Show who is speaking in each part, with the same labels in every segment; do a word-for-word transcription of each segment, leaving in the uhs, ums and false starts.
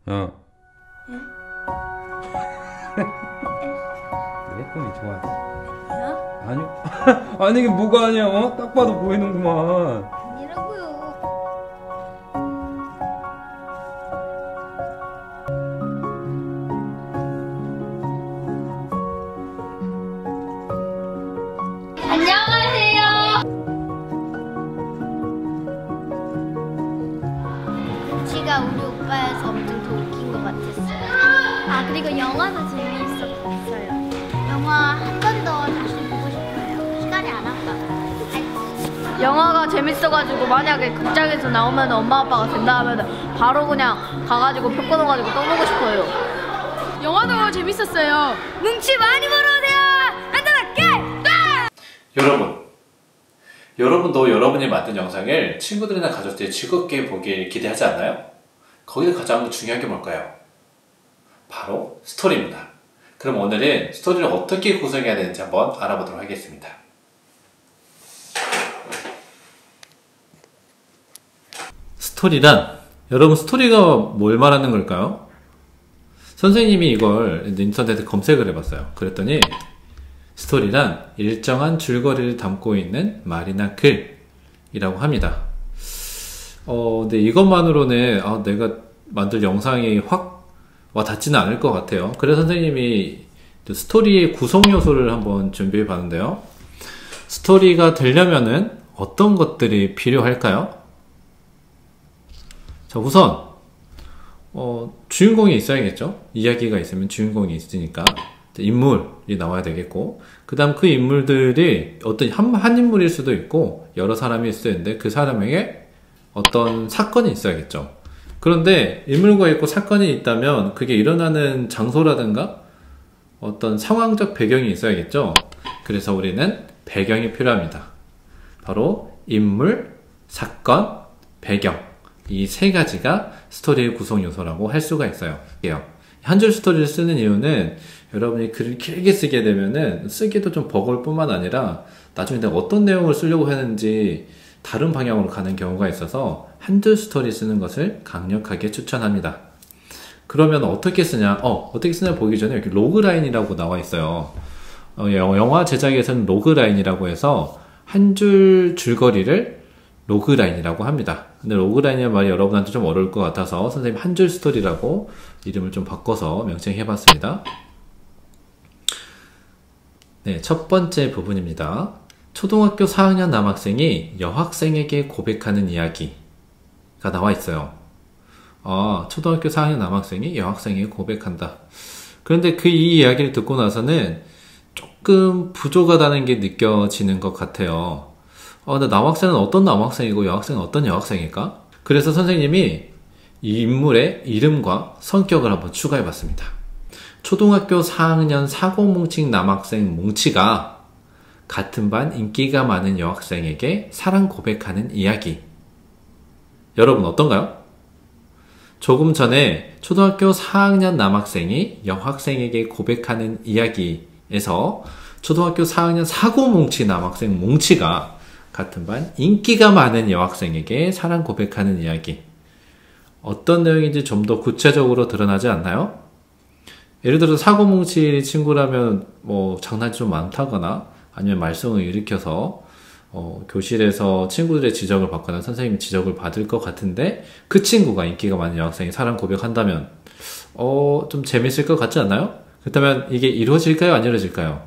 Speaker 1: 어. 내 꿈이 좋았어.
Speaker 2: 아니야?
Speaker 1: 아니요? 아니 이게 뭐가 아니야? 어? 딱 봐도 보이는구만.
Speaker 2: 아니라고요. 안녕하세요. 지가 우리 오빠여서 엄청 더 웃긴 것 같았어요. 아 그리고 영화도 재미있었어요. 영화 한 번 더 다시 보고 싶어요. 시간이 안 아까워요.
Speaker 3: 영화가 재밌어가지고 만약에 극장에서 나오면 엄마 아빠가 된다 하면 바로 그냥 가가지고 표 끊어가지고 떠보고 싶어요.
Speaker 4: 영화도 재밌었어요.
Speaker 3: 뭉치 많이 보러 오세요. 한잔할게.
Speaker 5: 여러분, 여러분도 여러분이 만든 영상을 친구들이나 가족들이 즐겁게 보길 기대하지 않나요? 거기서 가장 중요한 게 뭘까요? 바로 스토리입니다. 그럼 오늘은 스토리를 어떻게 구성해야 되는지 한번 알아보도록 하겠습니다. 스토리란, 여러분 스토리가 뭘 말하는 걸까요? 선생님이 이걸 인터넷에 검색을 해봤어요. 그랬더니 스토리란 일정한 줄거리를 담고 있는 말이나 글이라고 합니다. 어, 근데 이것만으로는 아, 내가 만들 영상이 확 와 닿지는 않을 것 같아요. 그래서 선생님이 스토리의 구성 요소를 한번 준비해 봤는데요. 스토리가 되려면은 어떤 것들이 필요할까요? 자, 우선 어, 주인공이 있어야겠죠. 이야기가 있으면 주인공이 있으니까 인물이 나와야 되겠고, 그 다음 그 인물들이 어떤 한, 한 인물일 수도 있고 여러 사람이 있을 텐데 그 사람에게 어떤 사건이 있어야겠죠. 그런데 인물과 있고 사건이 있다면 그게 일어나는 장소라든가 어떤 상황적 배경이 있어야겠죠. 그래서 우리는 배경이 필요합니다. 바로 인물, 사건, 배경, 이 세 가지가 스토리의 구성 요소라고 할 수가 있어요. 한 줄 스토리를 쓰는 이유는 여러분이 글을 길게 쓰게 되면은 쓰기도 좀 버거울 뿐만 아니라 나중에 내가 어떤 내용을 쓰려고 했는지 다른 방향으로 가는 경우가 있어서 한 줄 스토리 쓰는 것을 강력하게 추천합니다. 그러면 어떻게 쓰냐? 어, 어떻게 쓰냐 보기 전에 여기 로그라인이라고 나와 있어요. 어, 영화 제작에서는 로그라인이라고 해서 한 줄 줄거리를 로그라인이라고 합니다. 근데 로그라인이라는 말이 여러분한테 좀 어려울 것 같아서 선생님 한 줄 스토리라고 이름을 좀 바꿔서 명칭해봤습니다. 네, 첫 번째 부분입니다. 초등학교 사 학년 남학생이 여학생에게 고백하는 이야기가 나와 있어요. 아, 초등학교 사 학년 남학생이 여학생에게 고백한다. 그런데 그 이 이야기를 듣고 나서는 조금 부족하다는 게 느껴지는 것 같아요. 아, 근데 남학생은 어떤 남학생이고 여학생은 어떤 여학생일까? 그래서 선생님이 이 인물의 이름과 성격을 한번 추가해 봤습니다. 초등학교 사 학년 사고뭉치 남학생 뭉치가 같은 반 인기가 많은 여학생에게 사랑 고백하는 이야기. 여러분 어떤가요? 조금 전에 초등학교 사 학년 남학생이 여학생에게 고백하는 이야기에서 초등학교 사 학년 사고뭉치 남학생 뭉치가 같은 반 인기가 많은 여학생에게 사랑 고백하는 이야기. 어떤 내용인지 좀 더 구체적으로 드러나지 않나요? 예를 들어 사고뭉치 친구라면 뭐 장난이 좀 많다거나 아니면 말썽을 일으켜서 어, 교실에서 친구들의 지적을 받거나 선생님 지적을 받을 것 같은데 그 친구가 인기가 많은 여학생이 사랑 고백한다면 어, 좀 재밌을 것 같지 않나요? 그렇다면 이게 이루어질까요? 안 이루어질까요?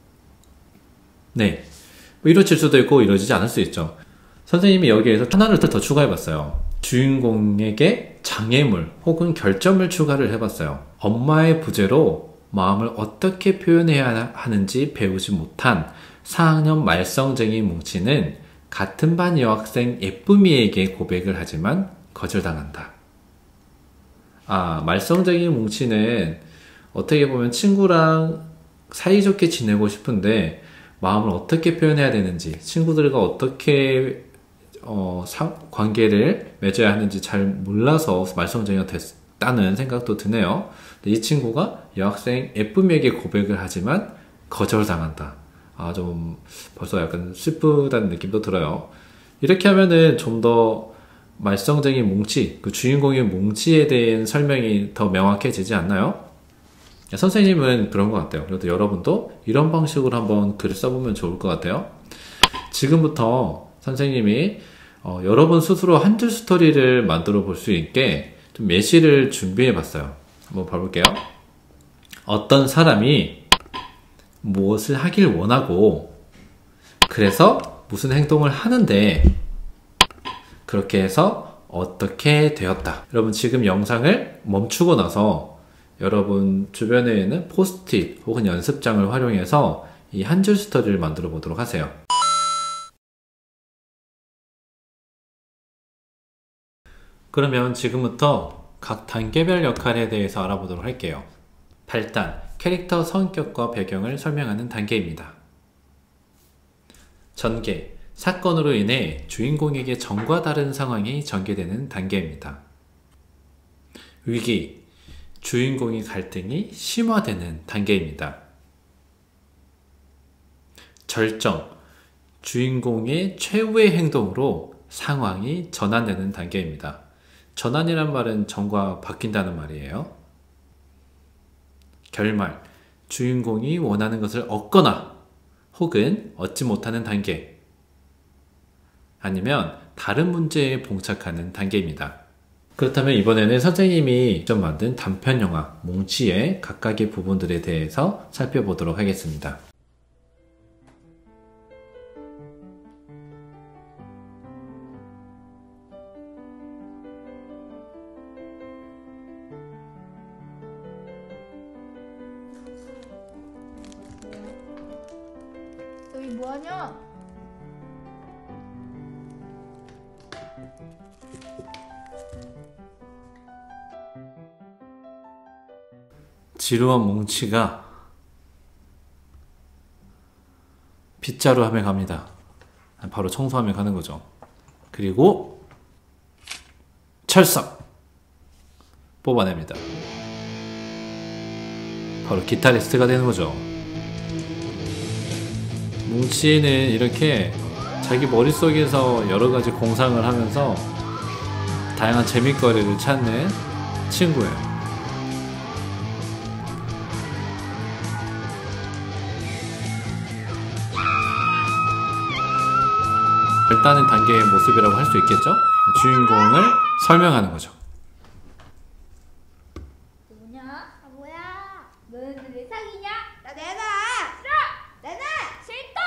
Speaker 5: 네, 뭐 이루어질 수도 있고 이루어지지 않을 수 있죠. 선생님이 여기에서 하나를 더 추가해봤어요. 주인공에게 장애물 혹은 결점을 추가를 해봤어요. 엄마의 부재로 마음을 어떻게 표현해야 하는지 배우지 못한 사 학년 말썽쟁이 뭉치는 같은 반 여학생 예쁨이에게 고백을 하지만 거절당한다. 아, 말썽쟁이 뭉치는 어떻게 보면 친구랑 사이좋게 지내고 싶은데 마음을 어떻게 표현해야 되는지, 친구들과 어떻게 어, 사, 관계를 맺어야 하는지 잘 몰라서 말썽쟁이가 됐다는 생각도 드네요. 이 친구가 여학생 예쁨에게 고백을 하지만 거절당한다. 아, 좀 벌써 약간 슬프다는 느낌도 들어요. 이렇게 하면은 좀 더 말썽쟁이 뭉치, 그 주인공인 뭉치에 대한 설명이 더 명확해지지 않나요? 선생님은 그런 것 같아요. 그래도 여러분도 이런 방식으로 한번 글을 써보면 좋을 것 같아요. 지금부터 선생님이 어, 여러분 스스로 한 줄 스토리를 만들어 볼 수 있게 좀 예시를 준비해 봤어요. 한번 봐볼게요. 어떤 사람이 무엇을 하길 원하고 그래서 무슨 행동을 하는데 그렇게 해서 어떻게 되었다. 여러분 지금 영상을 멈추고 나서 여러분 주변에 있는 포스트잇 혹은 연습장을 활용해서 이 한 줄 스토리를 만들어 보도록 하세요. 그러면 지금부터 각 단계별 역할에 대해서 알아보도록 할게요. 팔 단, 캐릭터 성격과 배경을 설명하는 단계입니다. 전개, 사건으로 인해 주인공에게 전과 다른 상황이 전개되는 단계입니다. 위기, 주인공의 갈등이 심화되는 단계입니다. 절정, 주인공의 최후의 행동으로 상황이 전환되는 단계입니다. 전환이란 말은 전과 바뀐다는 말이에요. 결말, 주인공이 원하는 것을 얻거나 혹은 얻지 못하는 단계, 아니면 다른 문제에 봉착하는 단계입니다. 그렇다면 이번에는 선생님이 직접 만든 단편영화 뭉치의 각각의 부분들에 대해서 살펴보도록 하겠습니다.
Speaker 3: 너희 뭐하냐?
Speaker 5: 지루한 뭉치가 빗자루 하며 갑니다. 바로 청소하며 가는 거죠. 그리고 철석 뽑아냅니다. 바로 기타리스트가 되는 거죠. 뭉치는 이렇게 자기 머릿속에서 여러가지 공상을 하면서 다양한 재밌거리를 찾는 친구예요. 일단은 단계의 모습이라고 할 수 있겠죠? 주인공을 설명하는 거죠.
Speaker 2: 뭐냐? 아, 뭐야? 너는 왜 사귀냐?
Speaker 4: 나 내놔.
Speaker 2: 싫어!
Speaker 4: 내놔.
Speaker 2: 싫다!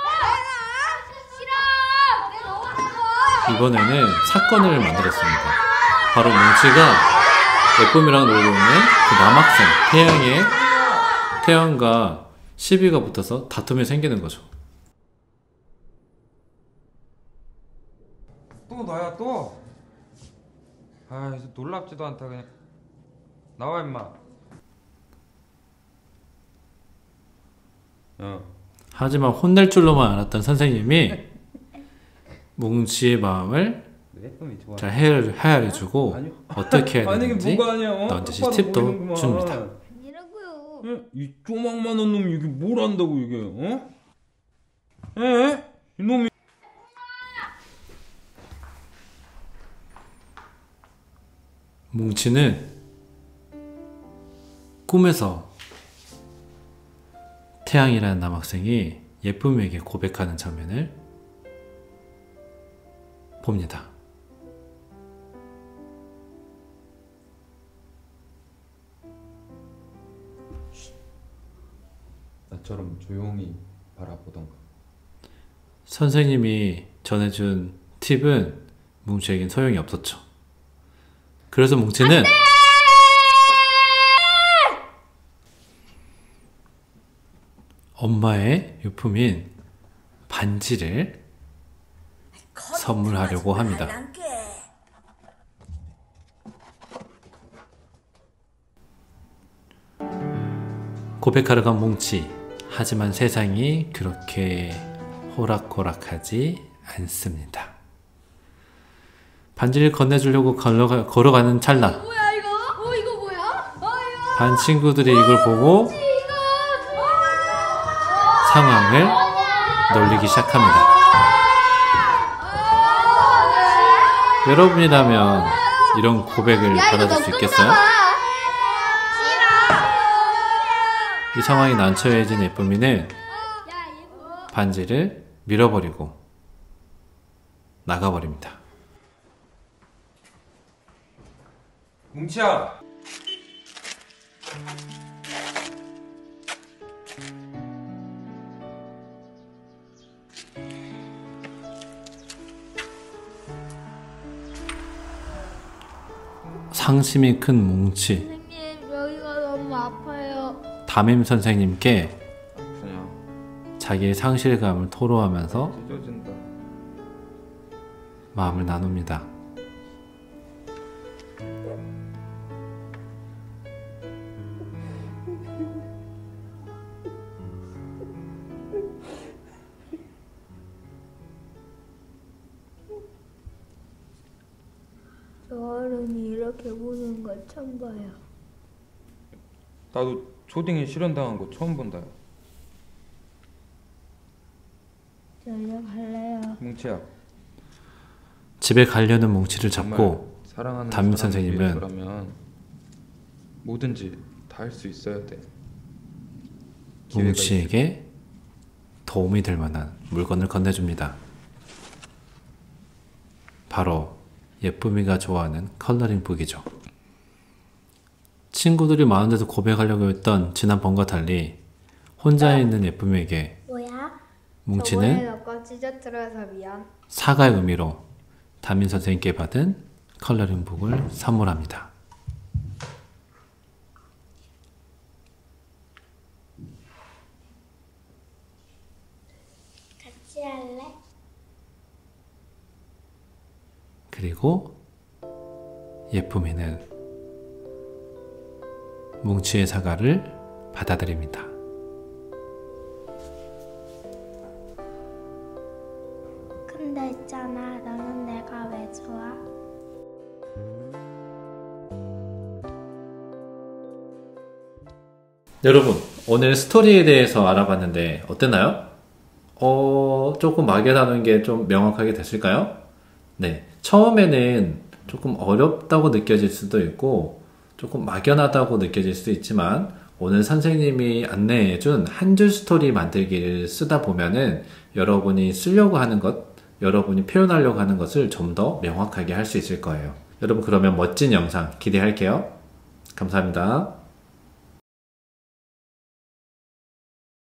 Speaker 4: 내놔.
Speaker 2: 싫어! 내가 너무
Speaker 5: 이번에는 사건을 만들었습니다. 바로 뭉치가 예쁨이랑 놀고 있는 그 남학생 태양의 태양과 시비가 붙어서 다툼이 생기는 거죠.
Speaker 1: 또 너야 또? 아 이제 놀랍지도 않다. 그냥 나와 임마. 어.
Speaker 5: 하지만 혼낼 줄로만 알았던 선생님이 뭉치의 마음을
Speaker 1: 예쁨이 좋아.
Speaker 5: 잘 헤아려, 헤아려주고
Speaker 1: 아니요.
Speaker 5: 어떻게 해야
Speaker 1: 아니 이게
Speaker 5: 되는지
Speaker 1: 뭐가 아니야? 어?
Speaker 5: 넌지시
Speaker 1: 딱 봐도
Speaker 5: 팁도
Speaker 1: 보이는구만.
Speaker 5: 줍니다.
Speaker 2: 아니라고요.
Speaker 1: 예? 이 쪼막만한 놈이 이게 뭘 안다고 이게? 어? 에? 이놈이.
Speaker 5: 뭉치는 꿈에서 태양이라는 남학생이 예쁨에게 고백하는 장면을 봅니다.
Speaker 1: 나처럼 조용히 바라보던가.
Speaker 5: 선생님이 전해준 팁은 뭉치에겐 소용이 없었죠. 그래서 뭉치는 엄마의 유품인 반지를 선물하려고 합니다. 고백하러 간 뭉치. 하지만 세상이 그렇게 호락호락하지 않습니다. 반지를 건네주려고 걸어가, 걸어가는 찰나
Speaker 2: 뭐야 이거? 어 이거 뭐야? 어 이거
Speaker 5: 반 친구들이 이걸 보고
Speaker 2: 이거
Speaker 5: 상황을 놀리기 시작합니다. 여러분이라면 이런 고백을 받아줄 수 있겠어요? 이 상황이 난처해진 예쁨이는 반지를 밀어버리고 나가버립니다.
Speaker 1: 뭉치야.
Speaker 5: 상심이 큰 뭉치.
Speaker 3: 선생님, 여기가 너무 아파요.
Speaker 5: 담임 선생님께
Speaker 1: 아프냐?
Speaker 5: 자기의 상실감을 토로하면서
Speaker 1: 찢어진다.
Speaker 5: 마음을 나눕니다.
Speaker 3: 저 어른이 이렇게 우는 거 처음 봐요.
Speaker 1: 나도 초딩에 실현당한 거 처음 본다.
Speaker 3: 저 이제 갈래요.
Speaker 1: 뭉치야.
Speaker 5: 집에 가려는 뭉치를
Speaker 1: 정말
Speaker 5: 잡고
Speaker 1: 사랑하는
Speaker 5: 담임
Speaker 1: 사람을
Speaker 5: 선생님은
Speaker 1: 위해서라면 뭐든지 다 할 수 있어야 돼. 기회가
Speaker 5: 뭉치에게 도움이 될 만한 물건을 건네줍니다. 바로 예쁨이가 좋아하는 컬러링 북이죠. 친구들이 많은 데서 고백하려고 했던 지난번과 달리 혼자 있는 예쁨이에게
Speaker 2: 뭐야?
Speaker 5: 뭉치는
Speaker 3: 너거 찢어뜨려서 미안.
Speaker 5: 사과의 의미로 담임 선생님께 받은 컬러링 북을 선물합니다.
Speaker 2: 같이 할래?
Speaker 5: 그리고 예쁨이는 뭉치의 사과를 받아들입니다.
Speaker 2: 근데 있잖아, 너는 내가 왜 좋아?
Speaker 5: 여러분, 오늘 스토리에 대해서 알아봤는데 어땠나요? 어, 조금 막연하는 게 좀 명확하게 됐을까요? 네, 처음에는 조금 어렵다고 느껴질 수도 있고 조금 막연하다고 느껴질 수도 있지만 오늘 선생님이 안내해준 한 줄 스토리 만들기를 쓰다 보면은 여러분이 쓰려고 하는 것, 여러분이 표현하려고 하는 것을 좀 더 명확하게 할 수 있을 거예요. 여러분, 그러면 멋진 영상 기대할게요. 감사합니다.